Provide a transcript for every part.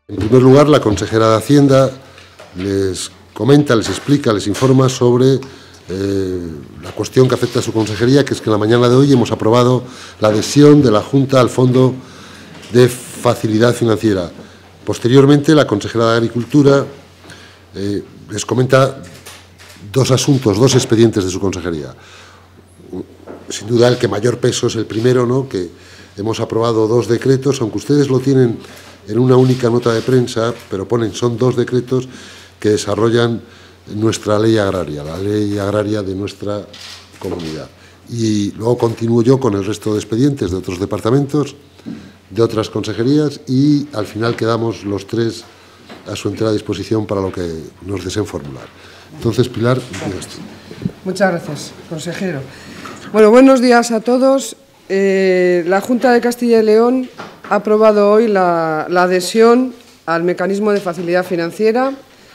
En primer lugar, la consejera de Hacienda les comenta, les explica, les informa sobre la cuestión que afecta a su consejería, que es que en la mañana de hoy hemos aprobado la adhesión de la Junta al Fondo de Facilidad Financiera. Posteriormente, la consejera de Agricultura les comenta dos asuntos, dos expedientes de su consejería. Sin duda, el que mayor peso es el primero, ¿no?, que hemos aprobado dos decretos, aunque ustedes lo tienen en una única nota de prensa, pero son dos decretos que desarrollan nuestra ley agraria, la ley agraria de nuestra comunidad. Y luego continúo yo con el resto de expedientes de otros departamentos, de otras consejerías, y al final quedamos los tres a su entera disposición para lo que nos deseen formular. Entonces, Pilar, digas tú. Muchas gracias, consejero. Bueno, buenos días a todos. La Junta de Castilla y León ha aprobado hoy la adhesión al mecanismo de facilidad financiera,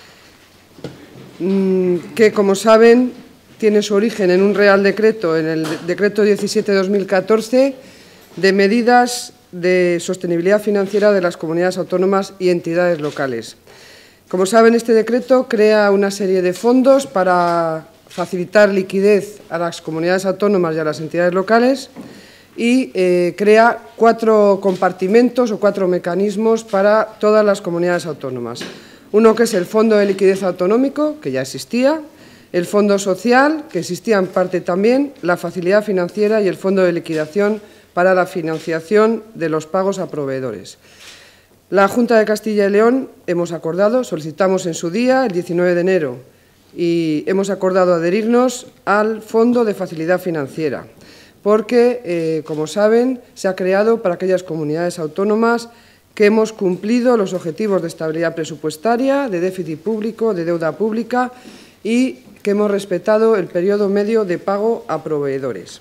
que, como saben, tiene su origen en un Real Decreto, en el Decreto 17/2014, de medidas de sostenibilidad financiera de las comunidades autónomas y entidades locales. Como saben, este decreto crea una serie de fondos para facilitar liquidez a las comunidades autónomas y a las entidades locales y crea 4 compartimentos o 4 mecanismos para todas las comunidades autónomas. Uno que es el Fondo de Liquidez Autonómico, que ya existía, el Fondo Social, que existía en parte también, la Facilidad Financiera y el Fondo de Liquidación para la financiación de los pagos a proveedores. La Junta de Castilla y León hemos acordado, solicitamos en su día, el 19 de enero, y hemos acordado adherirnos al Fondo de Facilidad Financiera, porque, como saben, se ha creado para aquellas comunidades autónomas que hemos cumplido los objetivos de estabilidad presupuestaria, de déficit público, de deuda pública y que hemos respetado el periodo medio de pago a proveedores.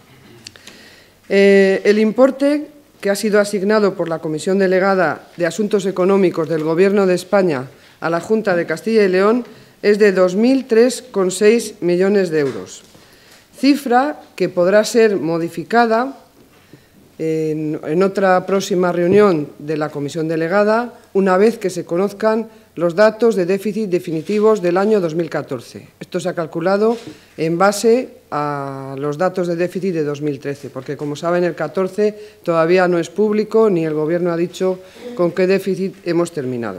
El importe que ha sido asignado por la Comisión Delegada de Asuntos Económicos del Gobierno de España a la Junta de Castilla y León es de 2.003,6 millones de euros, cifra que podrá ser modificada en otra próxima reunión de la Comisión Delegada, una vez que se conozcan los datos de déficit definitivos del año 2014. Esto se ha calculado en base a los datos de déficit de 2013, porque, como saben, el 14 todavía no es público ni el Gobierno ha dicho con qué déficit hemos terminado.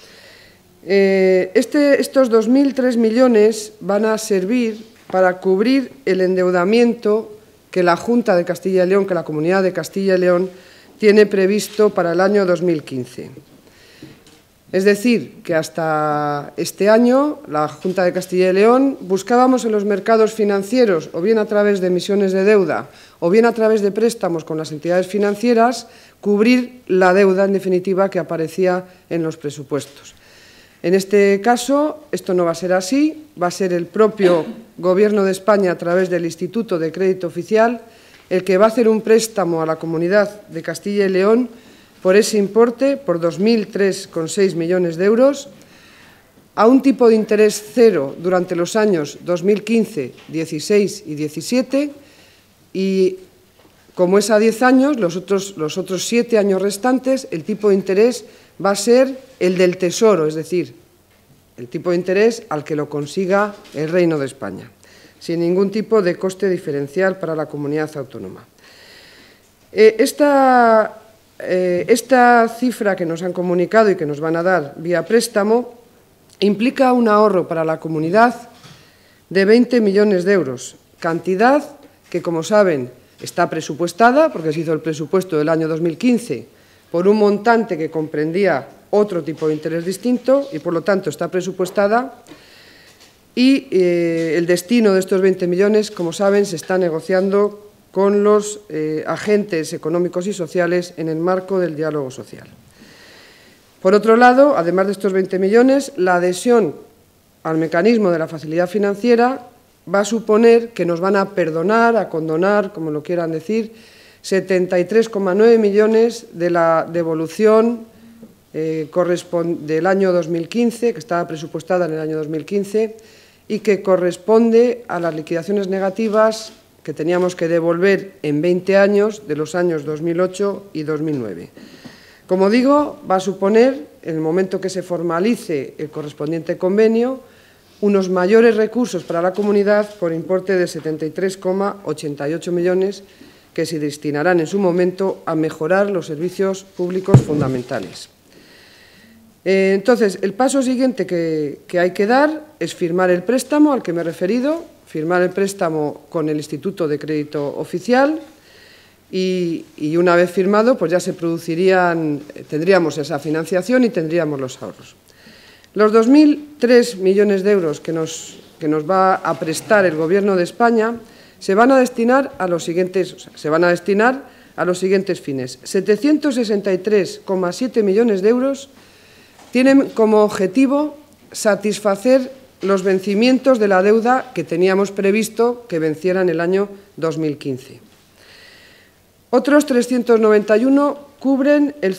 Estos 2.003 millones van a servir para cubrir el endeudamiento que la Junta de Castilla y León, que la Comunidad de Castilla y León tiene previsto para el año 2015. Es decir, que hasta este año la Junta de Castilla y León buscábamos en los mercados financieros, o bien a través de emisiones de deuda, o bien a través de préstamos con las entidades financieras, cubrir la deuda, en definitiva, que aparecía en los presupuestos. En este caso, esto no va a ser así, va a ser el propio Gobierno de España, a través del Instituto de Crédito Oficial, el que va a hacer un préstamo a la Comunidad de Castilla y León por ese importe, por 2.003,6 millones de euros, a un tipo de interés cero durante los años 2015, 16 y 17, y como es a 10 años, los otros 7 años restantes, el tipo de interés va a ser el del Tesoro, es decir, el tipo de interés al que lo consiga el Reino de España, sin ningún tipo de coste diferencial para la comunidad autónoma. Esta cifra que nos han comunicado y que nos van a dar vía préstamo implica un ahorro para la comunidad de 20 millones de euros, cantidad que, como saben, está presupuestada, porque se hizo el presupuesto del año 2015 por un montante que comprendía otro tipo de interés distinto y, por lo tanto, está presupuestada. Y el destino de estos 20 millones, como saben, se está negociando con los agentes económicos y sociales en el marco del diálogo social. Por otro lado, además de estos 20 millones, la adhesión al mecanismo de la facilidad financiera va a suponer que nos van a perdonar, a condonar, como lo quieran decir, 73,9 millones de la devolución del año 2015, que estaba presupuestada en el año 2015, y que corresponde a las liquidaciones negativas que teníamos que devolver en 20 años de los años 2008 y 2009. Como digo, va a suponer, en el momento que se formalice el correspondiente convenio, unos mayores recursos para la comunidad por importe de 73,88 millones que se destinarán en su momento a mejorar los servicios públicos fundamentales. Entonces, el paso siguiente que hay que dar es firmar el préstamo al que me he referido, firmar el préstamo con el Instituto de Crédito Oficial y una vez firmado, pues ya tendríamos esa financiación y tendríamos los ahorros. Los 2.003 millones de euros que nos va a prestar el Gobierno de España se van a destinar a los siguientes fines. 763,7 millones de euros tienen como objetivo satisfacer los vencimientos de la deuda que teníamos previsto que venciera en el año 2015. Otros 391 cubren el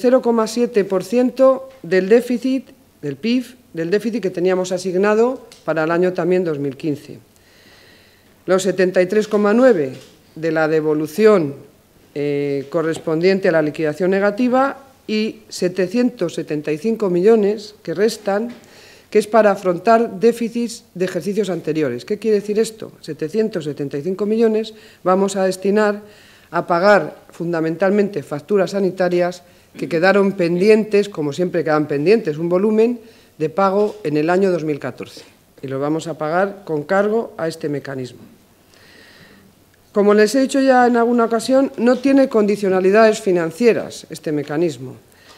0,7% del déficit, del PIB, del déficit que teníamos asignado para el año también 2015. Los 73,9 de la devolución correspondiente a la liquidación negativa y 775 millones que restan, que es para afrontar déficits de ejercicios anteriores. ¿Qué quiere decir esto? 775 millones vamos a destinar a pagar fundamentalmente facturas sanitarias que quedaron pendientes, como siempre quedan pendientes, un volumen de pago en el año 2014. Y lo vamos a pagar con cargo a este mecanismo. Como les he dicho ya en alguna ocasión, no tiene condicionalidades financieras este mecanismo.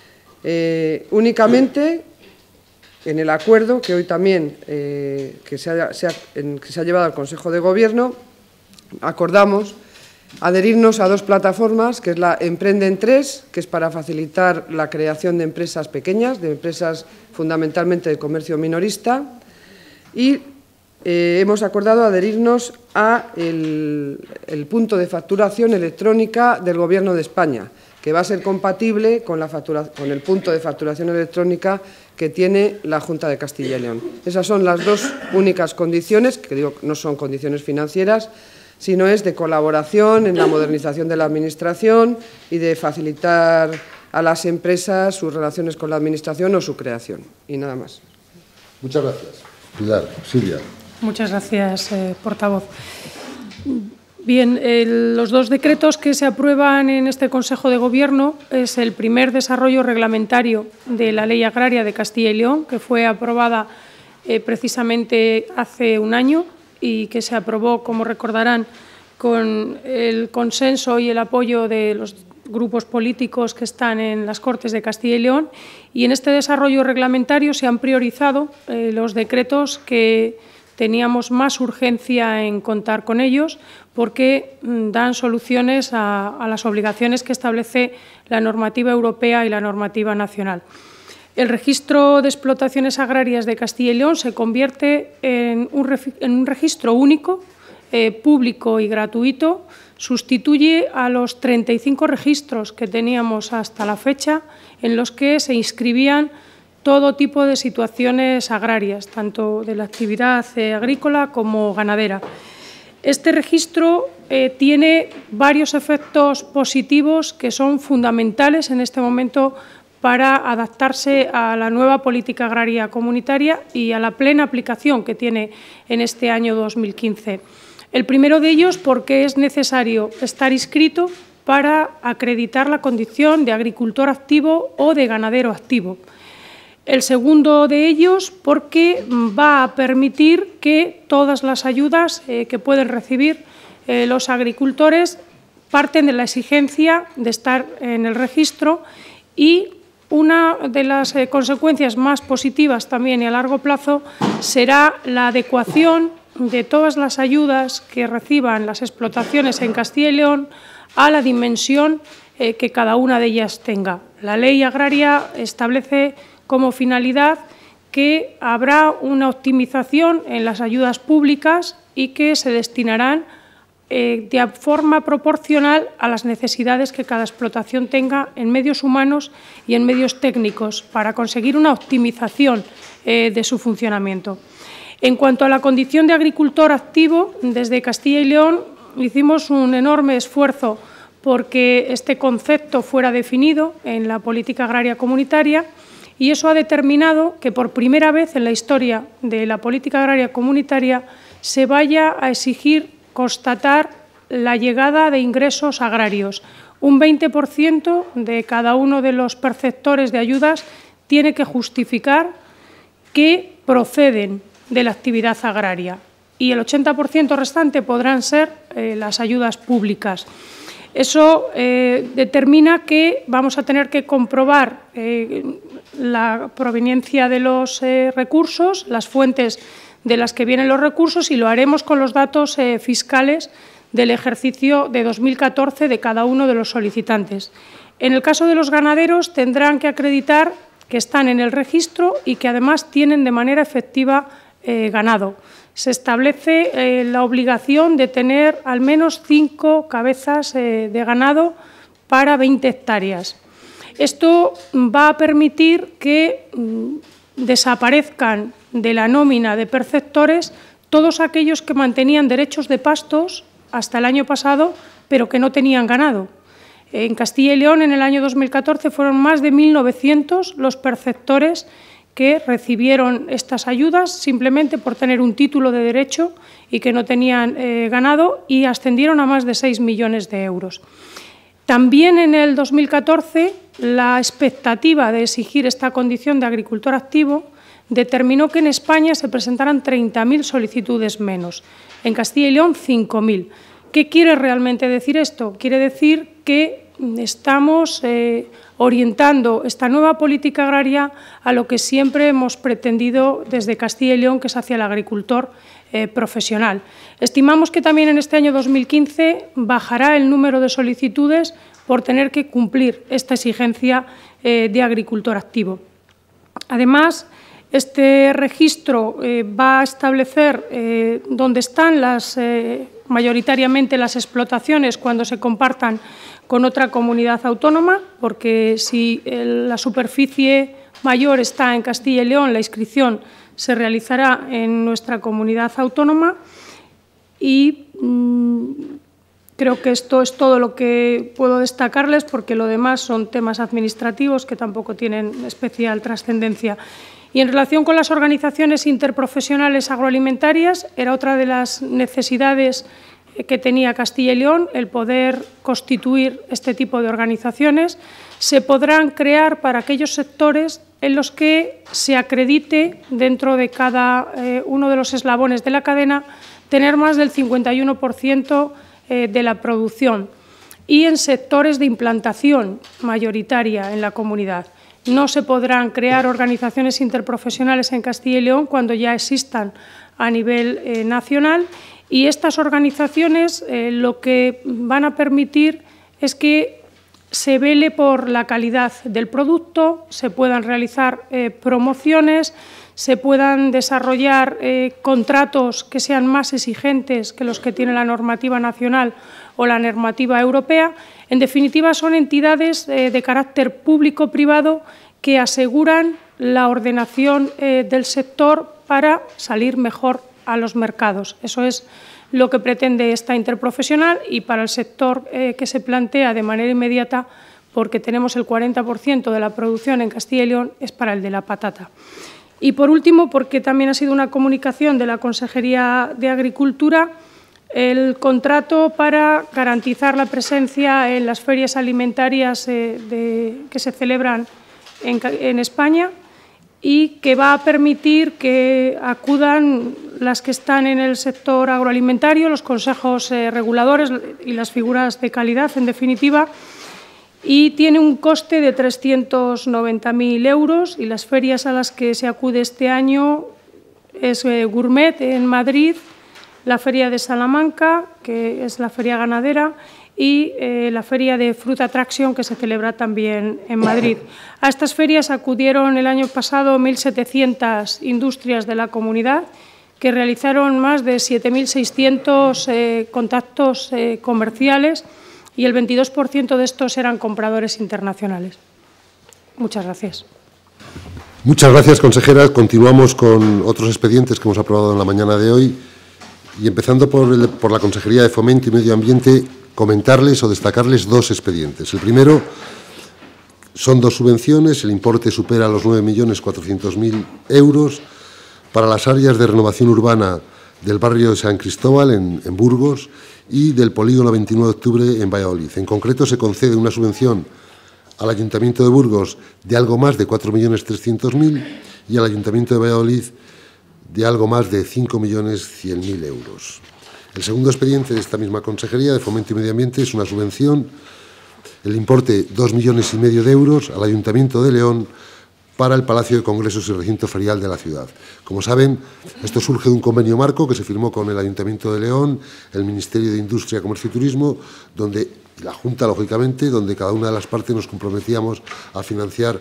Únicamente en el acuerdo que hoy también que se ha llevado al Consejo de Gobierno, acordamos adherirnos a dos plataformas, que es la Emprenden 3, que es para facilitar la creación de empresas pequeñas, de empresas fundamentalmente de comercio minorista, y hemos acordado adherirnos a el punto de facturación electrónica del Gobierno de España, que va a ser compatible con el punto de facturación electrónica que tiene la Junta de Castilla y León. Esas son las dos únicas condiciones, que digo no son condiciones financieras, sino es de colaboración en la modernización de la Administración y de facilitar a las empresas sus relaciones con la Administración o su creación. Y nada más. Muchas gracias. Pilar, Silvia. Muchas gracias, portavoz. Bien, los dos decretos que se aprueban en este Consejo de Gobierno es el primer desarrollo reglamentario de la Ley Agraria de Castilla y León, que fue aprobada precisamente hace un año y que se aprobó, como recordarán, con el consenso y el apoyo de los grupos políticos que están en las Cortes de Castilla y León. Y en este desarrollo reglamentario se han priorizado los decretos que teníamos más urgencia en contar con ellos, porque dan soluciones a las obligaciones que establece la normativa europea y la normativa nacional. El registro de explotaciones agrarias de Castilla y León se convierte en un registro único, público y gratuito. Sustituye a los 35 registros que teníamos hasta la fecha, en los que se inscribían todo tipo de situaciones agrarias, tanto de la actividad agrícola como ganadera. Este registro tiene varios efectos positivos que son fundamentales en este momento para adaptarse a la nueva política agraria comunitaria y a la plena aplicación que tiene en este año 2015. El primero de ellos porque es necesario estar inscrito para acreditar la condición de agricultor activo o de ganadero activo. El segundo de ellos porque va a permitir que todas las ayudas que pueden recibir los agricultores parten de la exigencia de estar en el registro, y una de las consecuencias más positivas también y a largo plazo será la adecuación de todas las ayudas que reciban las explotaciones en Castilla y León a la dimensión que cada una de ellas tenga. La Ley Agraria establece como finalidad que habrá una optimización en las ayudas públicas y que se destinarán de forma proporcional a las necesidades que cada explotación tenga en medios humanos y en medios técnicos, para conseguir una optimización de su funcionamiento. En cuanto a la condición de agricultor activo, desde Castilla y León hicimos un enorme esfuerzo porque este concepto fuera definido en la política agraria comunitaria, y eso ha determinado que por primera vez en la historia de la política agraria comunitaria se vaya a exigir constatar la llegada de ingresos agrarios. Un 20% de cada uno de los perceptores de ayudas tiene que justificar que proceden de la actividad agraria, y el 80% restante podrán ser las ayudas públicas. Eso determina que vamos a tener que comprobar la proveniencia de los recursos, las fuentes de las que vienen los recursos, y lo haremos con los datos fiscales del ejercicio de 2014 de cada uno de los solicitantes. En el caso de los ganaderos, tendrán que acreditar que están en el registro y que además tienen de manera efectiva ganado. Se establece la obligación de tener al menos 5 cabezas de ganado para 20 hectáreas. Esto va a permitir que desaparezcan de la nómina de perceptores todos aquellos que mantenían derechos de pastos hasta el año pasado, pero que no tenían ganado. En Castilla y León, en el año 2014, fueron más de 1.900 los perceptores que recibieron estas ayudas simplemente por tener un título de derecho y que no tenían ganado, y ascendieron a más de 6 millones de euros. También en el 2014, la expectativa de exigir esta condición de agricultor activo determinó que en España se presentaran 30.000 solicitudes menos, en Castilla y León 5.000. ¿Qué quiere realmente decir esto? Quiere decir que estamos orientando esta nueva política agraria a lo que siempre hemos pretendido desde Castilla y León, que es hacia el agricultor profesional. Estimamos que también en este año 2015 bajará el número de solicitudes por tener que cumplir esta exigencia de agricultor activo. Además, este registro va a establecer dónde están mayoritariamente las explotaciones cuando se compartan con otra comunidad autónoma, porque si la superficie mayor está en Castilla y León, la inscripción se realizará en nuestra comunidad autónoma, y creo que esto es todo lo que puedo destacarles, porque lo demás son temas administrativos que tampoco tienen especial trascendencia. Y en relación con las organizaciones interprofesionales agroalimentarias, era otra de las necesidades que tenía Castilla y León, el poder constituir este tipo de organizaciones. Se podrán crear para aquellos sectores en los que se acredite, dentro de cada uno de los eslabones de la cadena, tener más del 51% de la producción, y en sectores de implantación mayoritaria en la comunidad. No se podrán crear organizaciones interprofesionales en Castilla y León cuando ya existan a nivel nacional, y estas organizaciones lo que van a permitir es que se vele por la calidad del producto, se puedan realizar promociones, se puedan desarrollar contratos que sean más exigentes que los que tiene la normativa nacional o la normativa europea. En definitiva, son entidades de carácter público-privado que aseguran la ordenación del sector para salir mejor a los mercados. Eso es lo que pretende esta interprofesional, y para el sector que se plantea de manera inmediata, porque tenemos el 40% de la producción en Castilla y León, es para el de la patata. Y por último, porque también ha sido una comunicación de la Consejería de Agricultura, el contrato para garantizar la presencia en las ferias alimentarias que se celebran en España, y que va a permitir que acudan las que están en el sector agroalimentario, los consejos reguladores y las figuras de calidad, en definitiva, y tiene un coste de 390.000 euros, y las ferias a las que se acude este año es Gourmet en Madrid, la Feria de Salamanca, que es la feria ganadera, y la Feria de Fruit Attraction, que se celebra también en Madrid. A estas ferias acudieron el año pasado 1.700 industrias de la comunidad, que realizaron más de 7.600 contactos comerciales, y el 22% de estos eran compradores internacionales. Muchas gracias. Muchas gracias, consejera. Continuamos con otros expedientes que hemos aprobado en la mañana de hoy, y empezando por la Consejería de Fomento y Medio Ambiente, comentarles o destacarles dos expedientes. El primero son dos subvenciones, el importe supera los 9.400.000 euros para las áreas de renovación urbana del barrio de San Cristóbal, en Burgos, y del polígono 29 de octubre en Valladolid. En concreto, se concede una subvención al Ayuntamiento de Burgos de algo más de 4.300.000 y al Ayuntamiento de Valladolid de algo más de 5.100.000 euros. El segundo expediente de esta misma Consejería de Fomento y Medio Ambiente es una subvención, el importe 2,5 millones de euros al Ayuntamiento de León para el Palacio de Congresos y Recinto Ferial de la ciudad. Como saben, esto surge de un convenio marco que se firmó con el Ayuntamiento de León, el Ministerio de Industria, Comercio y Turismo, donde la Junta, lógicamente, donde cada una de las partes nos comprometíamos a financiar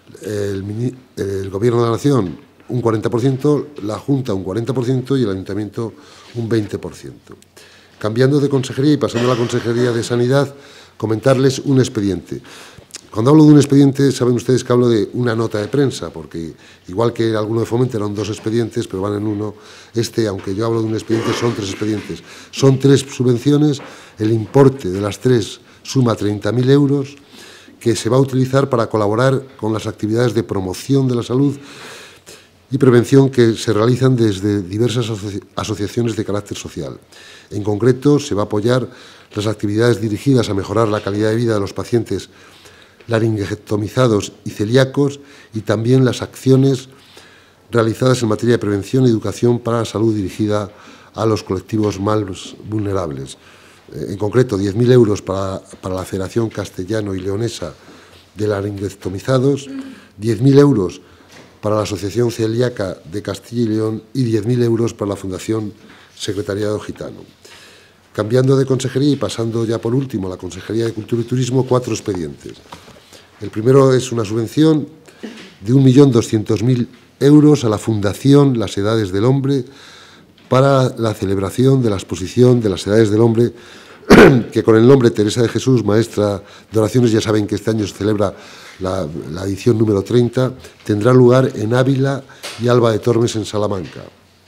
el Gobierno de la Nación un 40%, la Junta un 40% y el Ayuntamiento un 20%. Cambiando de consejería y pasando a la Consejería de Sanidad, comentarles un expediente. Cuando hablo de un expediente, saben ustedes que hablo de una nota de prensa, porque igual que alguno de Fomento eran dos expedientes, pero van en uno. Aunque yo hablo de un expediente, son tres expedientes. Son tres subvenciones, el importe de las tres suma 30.000 euros, que se va a utilizar para colaborar con las actividades de promoción de la salud y prevención que se realizan desde diversas asociaciones de carácter social. En concreto, se va a apoyar las actividades dirigidas a mejorar la calidad de vida de los pacientes laringectomizados y celíacos y también las acciones realizadas en materia de prevención y educación para la salud dirigida a los colectivos más vulnerables. En concreto, 10.000 euros para la Federación Castellano y Leonesa de Laringectomizados, 10.000 euros para la Asociación Celíaca de Castilla y León y 10.000 euros para la Fundación Secretariado Gitano. Cambiando de consejería y pasando ya por último a la Consejería de Cultura y Turismo, 4 expedientes. El primero es una subvención de 1.200.000 euros a la Fundación Las Edades del Hombre para la celebración de la exposición de las Edades del Hombre, que con el nombre Teresa de Jesús, maestra de oraciones, ya saben que este año se celebra la edición número 30, tendrá lugar en Ávila y Alba de Tormes, en Salamanca.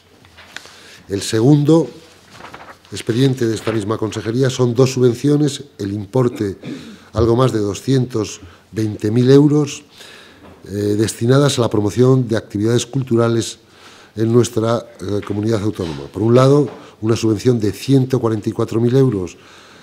El segundo expediente de esta misma consejería son dos subvenciones, el importe algo más de 220.000 euros, destinadas a la promoción de actividades culturales en nuestra comunidad autónoma. Por un lado, una subvención de 144.000 euros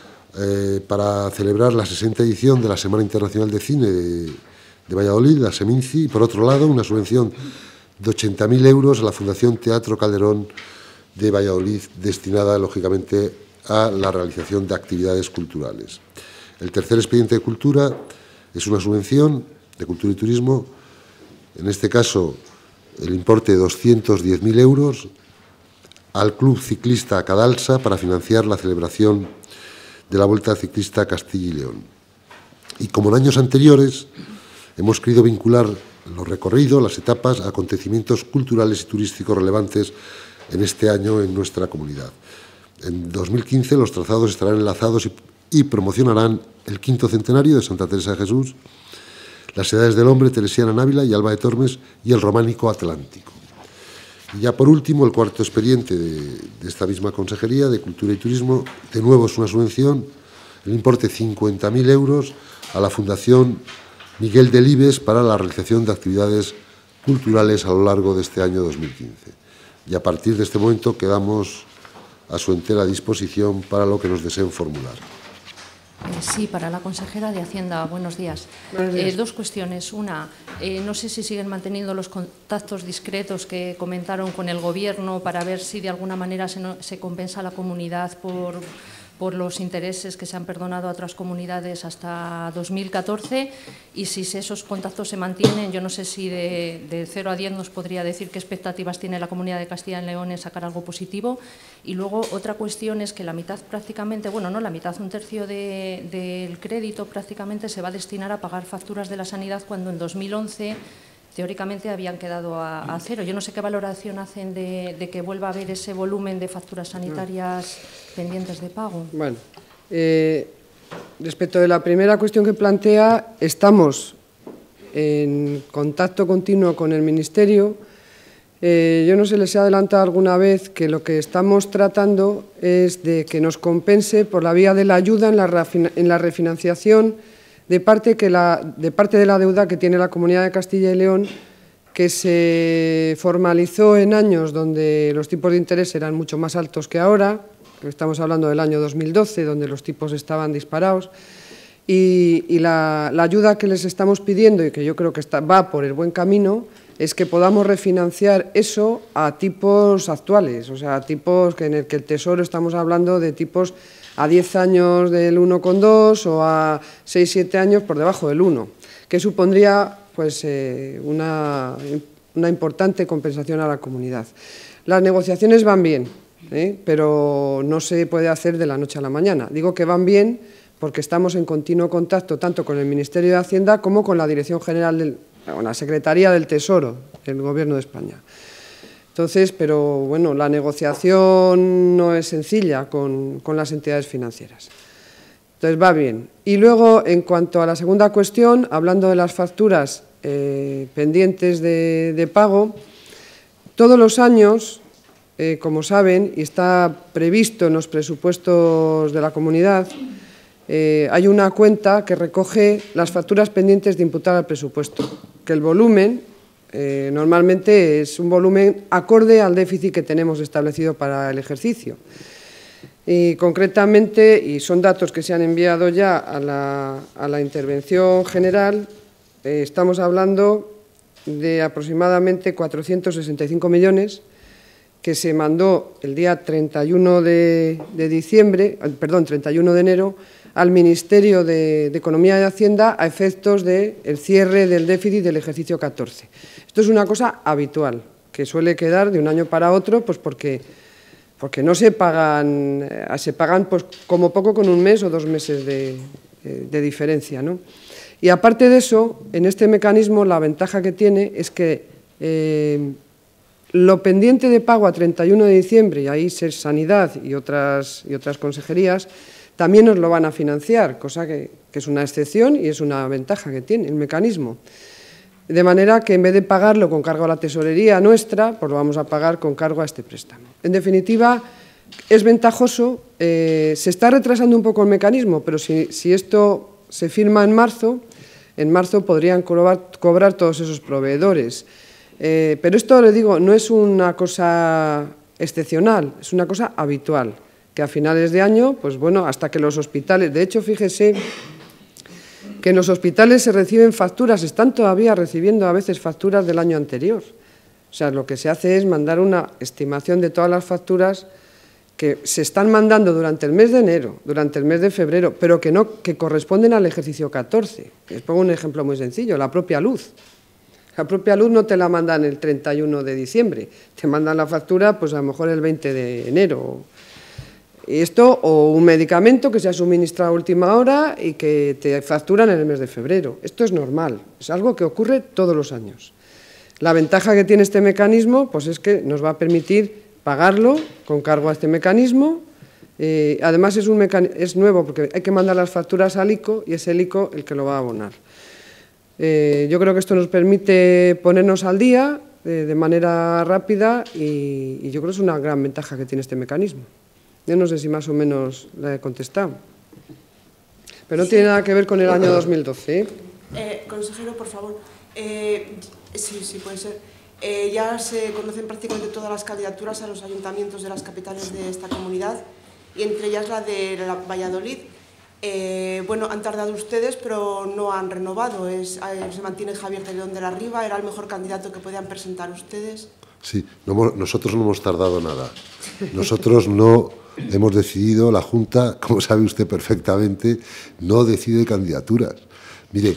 para celebrar la 60ª edición de la Semana Internacional de Cine de Valladolid, la SEMINCI, y por otro lado, una subvención de 80.000 euros a la Fundación Teatro Calderón de Valladolid, destinada, lógicamente, a la realización de actividades culturales. El tercer expediente de cultura es una subvención de cultura y turismo, en este caso el importe de 210.000 euros, al Club Ciclista Cadalsa para financiar la celebración de la Vuelta Ciclista a Castilla y León. Y como en años anteriores, hemos querido vincular los recorridos, las etapas, a acontecimientos culturales y turísticos relevantes en este año en nuestra comunidad. En 2015 los trazados estarán enlazados y promocionarán el 5º centenario de Santa Teresa de Jesús, las Edades del Hombre, Teresiana en Ávila y Alba de Tormes, y el Románico Atlántico. Y ya por último, el cuarto expediente de esta misma Consejería de Cultura y Turismo, de nuevo es una subvención, el importe 50.000 euros a la Fundación Miguel Delibes para la realización de actividades culturales a lo largo de este año 2015. Y a partir de este momento quedamos a su entera disposición para lo que nos deseen formular. Sí, para la consejera de Hacienda. Buenos días. Buenos días. Dos cuestiones. Una, no sé si siguen manteniendo los contactos discretos que comentaron con el Gobierno para ver si de alguna manera se compensa a la comunidad por los intereses que se han perdonado a otras comunidades hasta 2014, y si esos contactos se mantienen, yo no sé si de 0 a 10 nos podría decir qué expectativas tiene la Comunidad de Castilla y León en sacar algo positivo. Y luego otra cuestión es que la mitad prácticamente, bueno, no la mitad, un tercio del crédito prácticamente se va a destinar a pagar facturas de la sanidad, cuando en 2011 teóricamente habían quedado a cero. Yo no sé qué valoración hacen de que vuelva a haber ese volumen de facturas sanitarias pendientes de pago. Bueno, respecto de la primera cuestión que plantea, estamos en contacto continuo con el Ministerio. Yo no sé, les he adelantado alguna vez que lo que estamos tratando es de que nos compense por la vía de la ayuda en la refinanciación de parte de la deuda que tiene la Comunidad de Castilla y León, que se formalizó en años donde los tipos de interés eran mucho más altos que ahora. Estamos hablando del año 2012, donde los tipos estaban disparados. Y la ayuda que les estamos pidiendo, y que yo creo que va por el buen camino, es que podamos refinanciar eso a tipos actuales, o sea, a tipos en el que el Tesoro estamos hablando de tipos a 10 años del 1,2 o a 6-7 años por debajo del 1, que supondría pues, una importante compensación a la comunidad. Las negociaciones van bien, pero no se puede hacer de la noche a la mañana. Digo que van bien porque estamos en continuo contacto tanto con el Ministerio de Hacienda como con la Dirección General con la Secretaría del Tesoro del Gobierno de España. Entonces, pero bueno, la negociación no es sencilla con las entidades financieras. Entonces, va bien. Y luego, en cuanto a la segunda cuestión, hablando de las facturas pendientes de pago, todos los años, como saben, y está previsto en los presupuestos de la comunidad, hay una cuenta que recoge las facturas pendientes de imputar al presupuesto, que el volumen normalmente es un volumen acorde al déficit que tenemos establecido para el ejercicio. Y concretamente, y son datos que se han enviado ya a la intervención general, estamos hablando de aproximadamente 465 millones que se mandó el día 31 de enero al Ministerio de Economía y Hacienda a efectos del cierre del déficit del ejercicio 14. Esto es una cosa habitual, que suele quedar de un año para otro, pues porque no se pagan pues, como poco con un mes o 2 meses de diferencia, ¿no? Y aparte de eso, en este mecanismo la ventaja que tiene es que lo pendiente de pago a 31 de diciembre, y ahí es Sanidad y otras consejerías, también nos lo van a financiar, cosa que es una excepción y es una ventaja que tiene el mecanismo. De manera que en vez de pagarlo con cargo a la tesorería nuestra, pues lo vamos a pagar con cargo a este préstamo. En definitiva, es ventajoso, se está retrasando un poco el mecanismo, pero si esto se firma en marzo podrían cobrar todos esos proveedores. Pero esto, le digo, no es una cosa excepcional, es una cosa habitual, que a finales de año, pues bueno, hasta que los hospitales, de hecho, fíjese que en los hospitales se reciben facturas, están todavía recibiendo a veces facturas del año anterior. O sea, lo que se hace es mandar una estimación de todas las facturas que se están mandando durante el mes de enero, durante el mes de febrero, pero que corresponden al ejercicio 14. Les pongo un ejemplo muy sencillo, la propia luz. La propia luz no te la mandan el 31 de diciembre, te mandan la factura pues a lo mejor el 20 de enero. Esto o un medicamento que se ha suministrado a última hora y que te facturan en el mes de febrero. Esto es normal, es algo que ocurre todos los años. La ventaja que tiene este mecanismo pues es que nos va a permitir pagarlo con cargo a este mecanismo. Además es nuevo porque hay que mandar las facturas al ICO y es el ICO el que lo va a abonar. Yo creo que esto nos permite ponernos al día de manera rápida y yo creo que es una gran ventaja que tiene este mecanismo. Yo no sé si más o menos le he contestado. Pero no tiene nada que ver con el año 2012. Consejero, por favor. Sí, puede ser. Ya se conocen prácticamente todas las candidaturas a los ayuntamientos de las capitales de esta comunidad y entre ellas la de Valladolid. Bueno, han tardado ustedes, pero no han renovado. Se mantiene Javier de León de la Riva. ¿Era el mejor candidato que podían presentar ustedes? Sí, nosotros no hemos tardado nada. Nosotros no hemos decidido, la Junta, como sabe usted perfectamente, no decide candidaturas. Mire,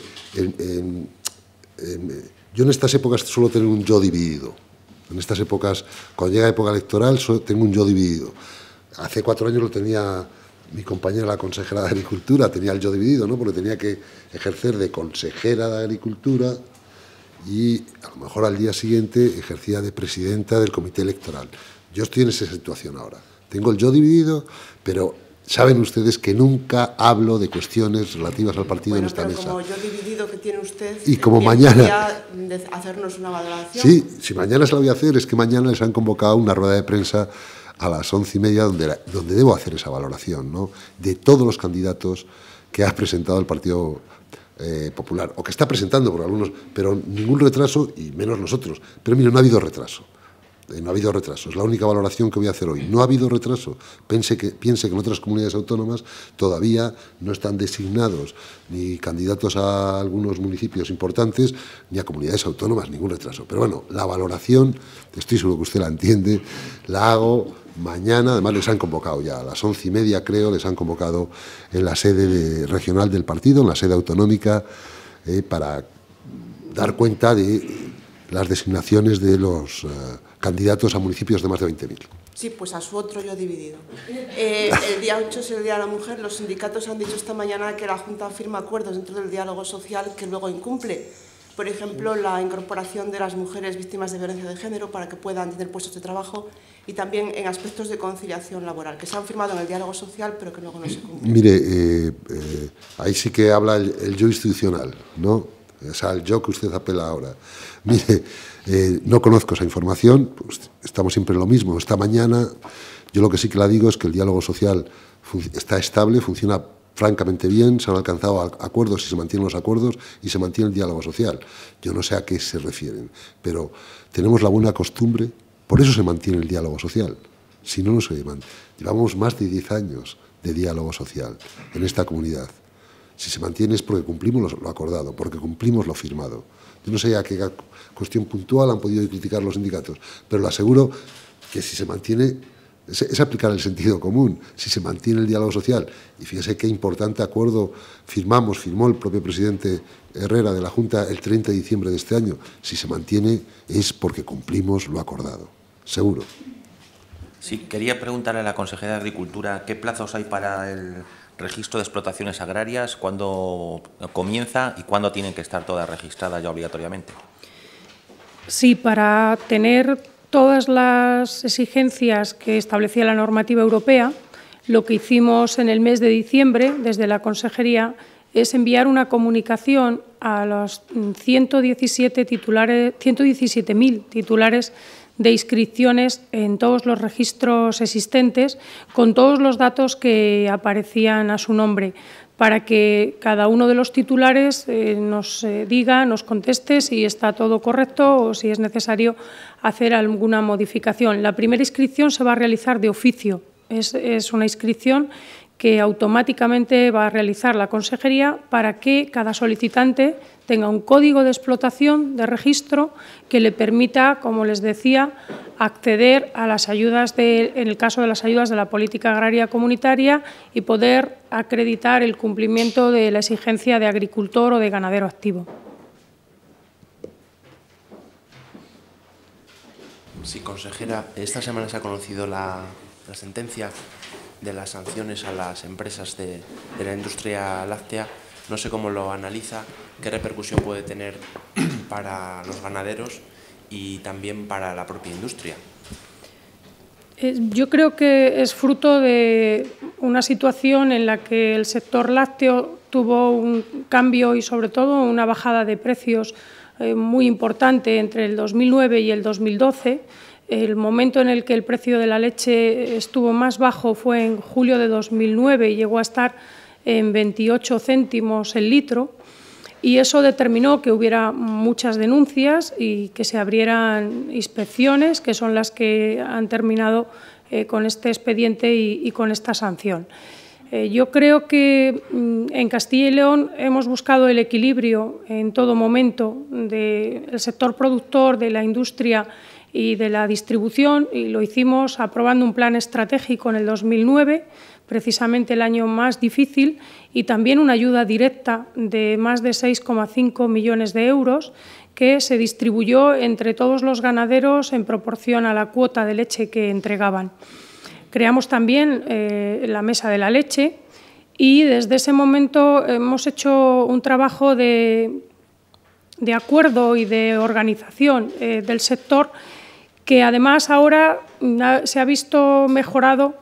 yo en estas épocas suelo tener un yo dividido. En estas épocas, cuando llega época electoral, tengo un yo dividido. Hace 4 años lo tenía mi compañera, la consejera de Agricultura, tenía el yo dividido, ¿no? Porque tenía que ejercer de consejera de Agricultura y a lo mejor al día siguiente ejercía de presidenta del comité electoral. Yo estoy en esa situación ahora. Tengo el yo dividido, pero Saben ustedes que nunca hablo de cuestiones relativas al partido en esta mesa. Como yo dividido que tiene usted, y como mañana hacernos una valoración. Sí, si mañana se la voy a hacer, es que mañana les han convocado una rueda de prensa a las 11:30 donde debo hacer esa valoración, ¿no?, de todos los candidatos que ha presentado el Partido Popular, o que está presentando por algunos, pero ningún retraso, y menos nosotros. Pero mire, no ha habido retraso. No ha habido retraso, es la única valoración que voy a hacer hoy. No ha habido retraso. Piense que en otras comunidades autónomas todavía no están designados ni candidatos a algunos municipios importantes, ni a comunidades autónomas, ningún retraso. Pero bueno, la valoración, estoy seguro que usted la entiende, la hago mañana. Además les han convocado ya a las 11:30, creo, les han convocado en la sede regional del partido, en la sede autonómica, para dar cuenta de las designaciones de los candidatos a municipios de más de 20.000. Sí, pues a su otro yo dividido. El día 8 es el Día de la Mujer. Los sindicatos han dicho esta mañana que la Junta firma acuerdos dentro del diálogo social que luego incumple. Por ejemplo, la incorporación de las mujeres víctimas de violencia de género para que puedan tener puestos de trabajo, y también en aspectos de conciliación laboral, que se han firmado en el diálogo social, pero que luego no se cumplen. Mire, ahí sí que habla el yo institucional, ¿no? O sea, el yo que usted apela ahora. Mire, no conozco esa información, pues estamos siempre en lo mismo. Esta mañana, yo lo que sí que la digo es que el diálogo social está estable, funciona francamente bien, se han alcanzado acuerdos y se mantienen los acuerdos y se mantiene el diálogo social. Yo no sé a qué se refieren, pero tenemos la buena costumbre, por eso se mantiene el diálogo social. Si no, no se mantiene. Llevamos más de 10 años de diálogo social en esta comunidad. Si se mantiene es porque cumplimos lo acordado, porque cumplimos lo firmado. Yo no sé a qué cuestión puntual han podido criticar los sindicatos, pero le aseguro que si se mantiene, es aplicar el sentido común, si se mantiene el diálogo social. Y fíjese qué importante acuerdo firmó el propio presidente Herrera de la Junta el 30 de diciembre de este año. Si se mantiene es porque cumplimos lo acordado, seguro. Sí, quería preguntarle a la consejera de Agricultura qué plazos hay para el registro de explotaciones agrarias, cuándo comienza y cuándo tienen que estar todas registradas ya obligatoriamente. Sí, para tener todas las exigencias que establecía la normativa europea, lo que hicimos en el mes de diciembre desde la Consejería es enviar una comunicación a los 117.000 titulares de inscripciones en todos los registros existentes, con todos los datos que aparecían a su nombre, para que cada uno de los titulares nos diga, nos conteste si está todo correcto o si es necesario hacer alguna modificación. La primera inscripción se va a realizar de oficio, es una inscripción que automáticamente va a realizar la Consejería para que cada solicitante tenga un código de explotación de registro que le permita, como les decía, acceder a las ayudas, en el caso de las ayudas de la política agraria comunitaria, y poder acreditar el cumplimiento de la exigencia de agricultor o de ganadero activo. Sí, consejera, esta semana se ha conocido la sentencia de las sanciones a las empresas de la industria láctea. No sé cómo lo analiza, qué repercusión puede tener para los ganaderos y también para la propia industria. Yo creo que es fruto de una situación en la que el sector lácteo tuvo un cambio y, sobre todo, una bajada de precios muy importante entre el 2009 y el 2012. El momento en el que el precio de la leche estuvo más bajo fue en julio de 2009 y llegó a estar en 28 céntimos el litro, y eso determinó que hubiera muchas denuncias y que se abrieran inspecciones, que son las que han terminado con este expediente y con esta sanción. Yo creo que en Castilla y León hemos buscado el equilibrio en todo momento del sector productor, de la industria y de la distribución, y lo hicimos aprobando un plan estratégico en el 2009, precisamente el año más difícil, y también una ayuda directa de más de 6,5 millones de euros que se distribuyó entre todos los ganaderos en proporción a la cuota de leche que entregaban. Creamos también la Mesa de la Leche, y desde ese momento hemos hecho un trabajo de acuerdo y de organización del sector, que además ahora se ha visto mejorado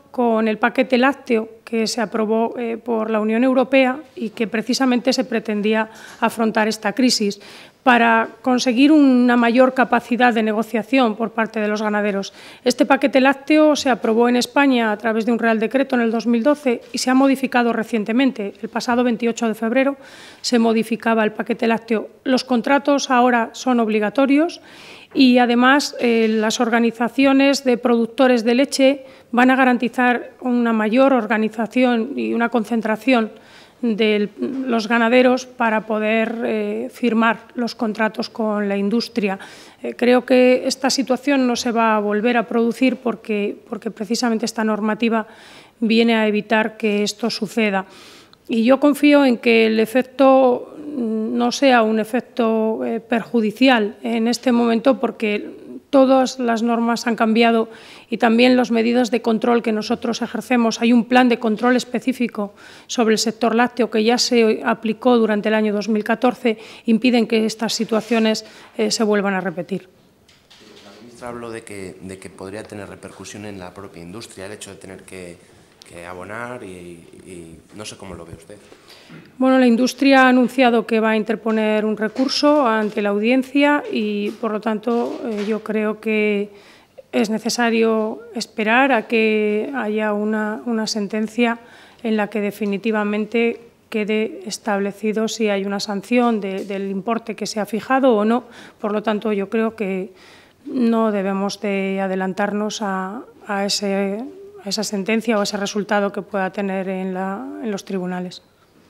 con el paquete lácteo que se aprobó por la Unión Europea y que precisamente se pretendía afrontar esta crisis para conseguir una mayor capacidad de negociación por parte de los ganaderos. Este paquete lácteo se aprobó en España a través de un Real Decreto en el 2012 y se ha modificado recientemente. El pasado 28 de febrero se modificaba el paquete lácteo. Los contratos ahora son obligatorios y, además, las organizaciones de productores de leche van a garantizar una mayor organización y una concentración de los ganaderos para poder firmar los contratos con la industria. Creo que esta situación no se va a volver a producir porque precisamente esta normativa viene a evitar que esto suceda. Y yo confío en que el efecto no sea un efecto perjudicial en este momento, porque todas las normas han cambiado y también las medidas de control que nosotros ejercemos. Hay un plan de control específico sobre el sector lácteo que ya se aplicó durante el año 2014, impiden que estas situaciones se vuelvan a repetir. La ministra habló de que podría tener repercusión en la propia industria el hecho de tener que abonar y no sé cómo lo ve usted. Bueno, la industria ha anunciado que va a interponer un recurso ante la audiencia y, por lo tanto, yo creo que es necesario esperar a que haya una sentencia en la que definitivamente quede establecido si hay una sanción del importe que se ha fijado o no. Por lo tanto, yo creo que no debemos de adelantarnos a esa sentencia o a ese resultado que pueda tener en los tribunales.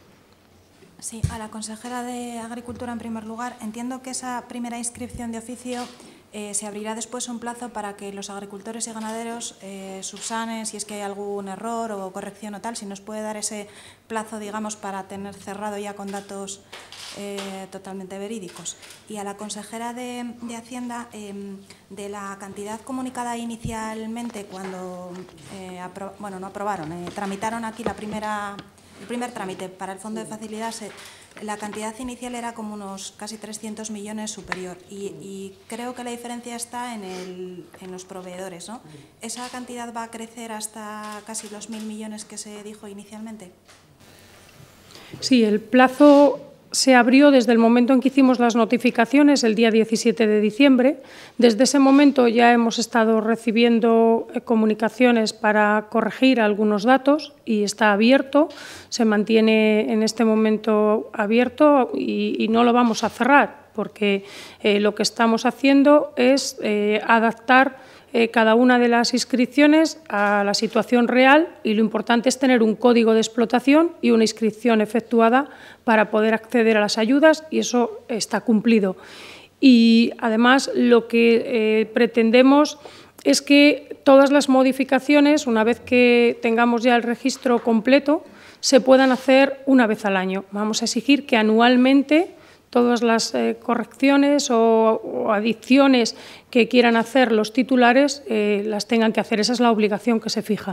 Sí, a la consejera de Agricultura, en primer lugar. Entiendo que esa primera inscripción de oficio se abrirá después un plazo para que los agricultores y ganaderos subsanen si es que hay algún error o corrección o tal, si nos puede dar ese plazo, digamos, para tener cerrado ya con datos totalmente verídicos. Y a la consejera de Hacienda, de la cantidad comunicada inicialmente cuando, no aprobaron, tramitaron aquí el primer trámite para el Fondo de Facilidad, la cantidad inicial era como unos casi 300 millones superior y creo que la diferencia está en los proveedores, ¿no? ¿Esa cantidad va a crecer hasta casi los 1.000 millones que se dijo inicialmente? Sí, el plazo se abrió desde el momento en que hicimos las notificaciones, el día 17 de diciembre. Desde ese momento ya hemos estado recibiendo comunicaciones para corregir algunos datos y está abierto, se mantiene en este momento abierto y no lo vamos a cerrar, porque lo que estamos haciendo es adaptar cada una de las inscripciones a la situación real y lo importante es tener un código de explotación y una inscripción efectuada para poder acceder a las ayudas y eso está cumplido. Y además lo que pretendemos es que todas las modificaciones, una vez que tengamos ya el registro completo, se puedan hacer una vez al año. Vamos a exigir que anualmente todas las correcciones o adiciones que quieran hacer los titulares las tengan que hacer. Esa es la obligación que se fija.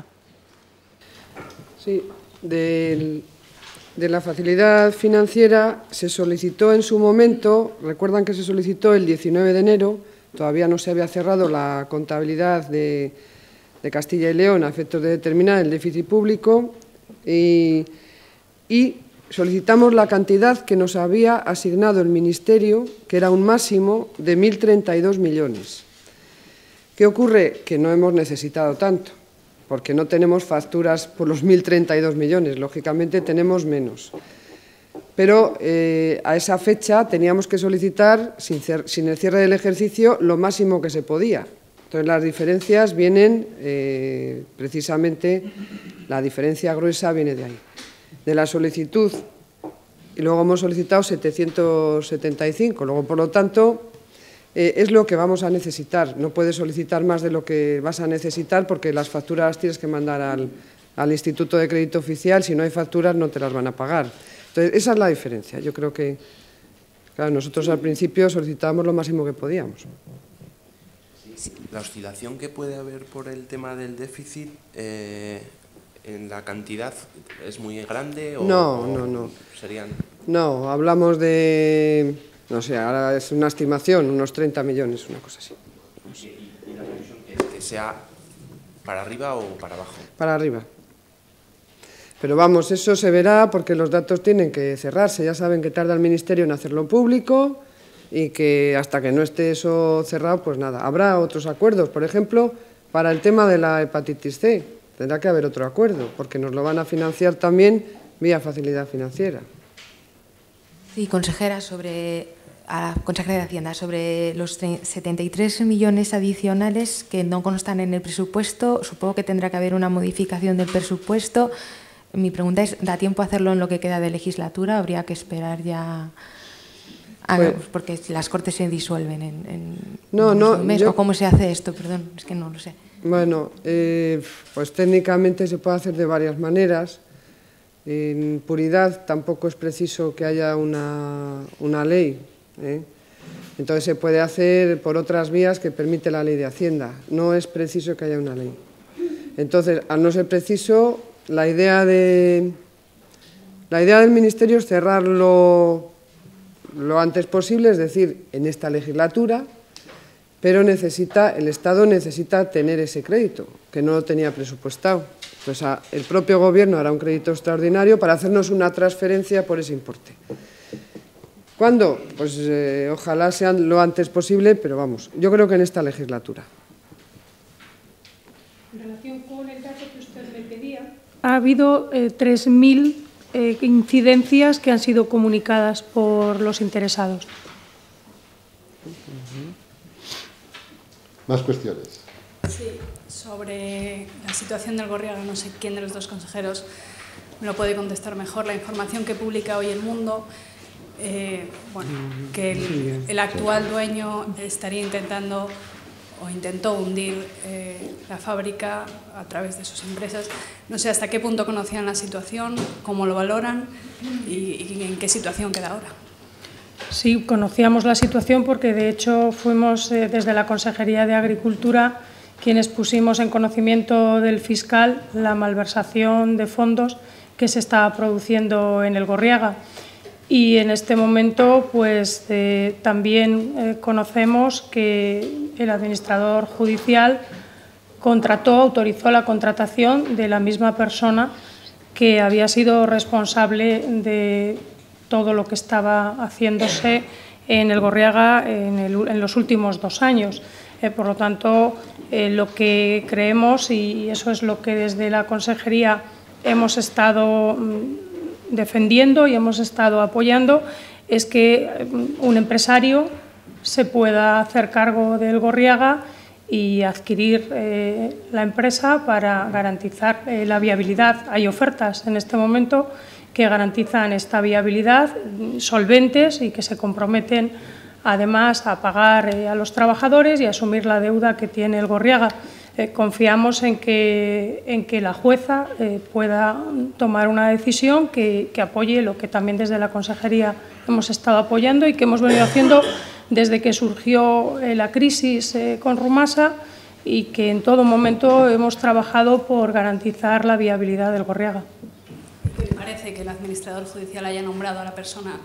Sí, de la facilidad financiera se solicitó en su momento, recuerdan que se solicitó el 19 de enero, todavía no se había cerrado la contabilidad de Castilla y León a efectos de determinar el déficit público y solicitamos la cantidad que nos había asignado el Ministerio, que era un máximo de 1.032 millones. ¿Qué ocurre? Que no hemos necesitado tanto, porque no tenemos facturas por los 1.032 millones, lógicamente tenemos menos. Pero a esa fecha teníamos que solicitar, sin el cierre del ejercicio, lo máximo que se podía. Entonces, las diferencias vienen, precisamente, la diferencia gruesa viene de ahí. De la solicitud, y luego hemos solicitado 775, luego, por lo tanto, es lo que vamos a necesitar. No puedes solicitar más de lo que vas a necesitar porque las facturas tienes que mandar al Instituto de Crédito Oficial, si no hay facturas no te las van a pagar. Entonces, esa es la diferencia. Yo creo que, claro, nosotros al principio solicitábamos lo máximo que podíamos. La oscilación que puede haber por el tema del déficit en la cantidad es muy grande o no. Serían... No, hablamos de, no sé, ahora es una estimación, unos 30 millones, una cosa así. Y la previsión que sea ¿Para arriba o para abajo? Para arriba. Pero vamos, eso se verá porque los datos tienen que cerrarse. Ya saben que tarda el Ministerio en hacerlo público y que hasta que no esté eso cerrado, pues nada. Habrá otros acuerdos. Por ejemplo, para el tema de la hepatitis C, tendrá que haber otro acuerdo, porque nos lo van a financiar también vía facilidad financiera. Sí, consejera, a la consejera de Hacienda, sobre los 73 millones adicionales que no constan en el presupuesto, supongo que tendrá que haber una modificación del presupuesto. Mi pregunta es, ¿da tiempo a hacerlo en lo que queda de legislatura? ¿Habría que esperar ya? Porque las Cortes se disuelven en un mes. ¿O cómo se hace esto? Perdón, es que no lo sé. Bueno, pues técnicamente se puede hacer de varias maneras. En puridad tampoco es preciso que haya una ley, ¿eh? Entonces se puede hacer por otras vías que permite la ley de Hacienda. No es preciso que haya una ley. Entonces, al no ser preciso, la idea del Ministerio es cerrarlo lo antes posible, es decir, en esta legislatura, pero el Estado necesita tener ese crédito, que no lo tenía presupuestado. Pues el propio Gobierno hará un crédito extraordinario para hacernos una transferencia por ese importe. ¿Cuándo? Pues ojalá sea lo antes posible, pero vamos, yo creo que en esta legislatura. En relación con el dato que usted me pedía, ha habido 3.000 incidencias que han sido comunicadas por los interesados. Más cuestiones. Sí, sobre la situación del Gorriaga, no sé quién de los dos consejeros me lo puede contestar mejor. La información que publica hoy El Mundo, que el actual dueño estaría intentando o intentó hundir la fábrica a través de sus empresas. No sé hasta qué punto conocían la situación, cómo lo valoran y en qué situación queda ahora. Sí, conocíamos la situación porque, de hecho, fuimos desde la Consejería de Agricultura quienes pusimos en conocimiento del fiscal la malversación de fondos que se estaba produciendo en el Gorriaga. Y en este momento, pues también conocemos que el administrador judicial autorizó la contratación de la misma persona que había sido responsable de todo lo que estaba haciéndose en el Gorriaga en los últimos 2 años. Por lo tanto, lo que creemos, y eso es lo que desde la Consejería hemos estado defendiendo y hemos estado apoyando, es que un empresario se pueda hacer cargo del Gorriaga y adquirir la empresa para garantizar la viabilidad. Hay ofertas en este momento que garantizan esta viabilidad, solventes y que se comprometen además a pagar a los trabajadores y a asumir la deuda que tiene el Gorriaga. Confiamos en que la jueza pueda tomar una decisión que apoye lo que también desde la Consejería hemos estado apoyando y que hemos venido haciendo desde que surgió la crisis con Rumasa, y que en todo momento hemos trabajado por garantizar la viabilidad del Gorriaga. ¿Qué le parece que el administrador judicial haya nombrado a la persona?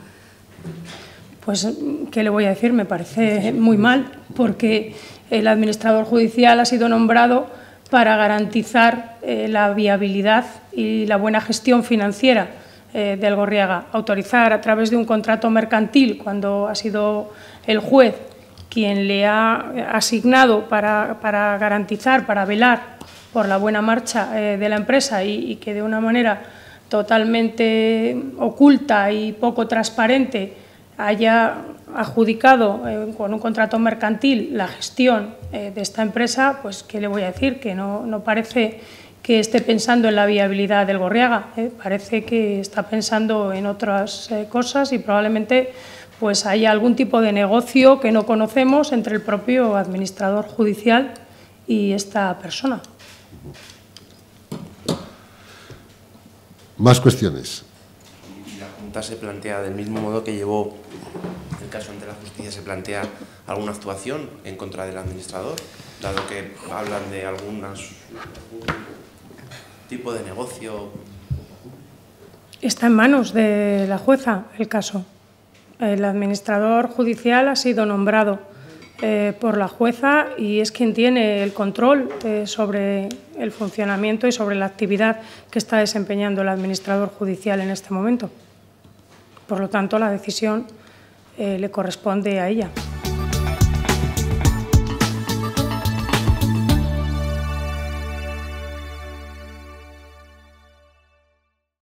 Pues, ¿qué le voy a decir? Me parece muy mal, porque el administrador judicial ha sido nombrado para garantizar la viabilidad y la buena gestión financiera del Gorriaga. Autorizar a través de un contrato mercantil, cuando ha sido el juez quien le ha asignado para garantizar, para velar por la buena marcha de la empresa y que de una manera totalmente oculta y poco transparente haya adjudicado con un contrato mercantil la gestión de esta empresa, pues ¿qué le voy a decir? Que no parece que esté pensando en la viabilidad del Gorriaga, parece que está pensando en otras cosas y probablemente pues haya algún tipo de negocio que no conocemos entre el propio administrador judicial y esta persona. Más cuestiones. La Junta se plantea, del mismo modo que llevó el caso ante la justicia, ¿se plantea alguna actuación en contra del administrador, dado que hablan de algún tipo de negocio? Está en manos de la jueza el caso. El administrador judicial ha sido nombrado por la jueza y es quien tiene el control sobre el funcionamiento y sobre la actividad que está desempeñando el administrador judicial en este momento. Por lo tanto, la decisión le corresponde a ella.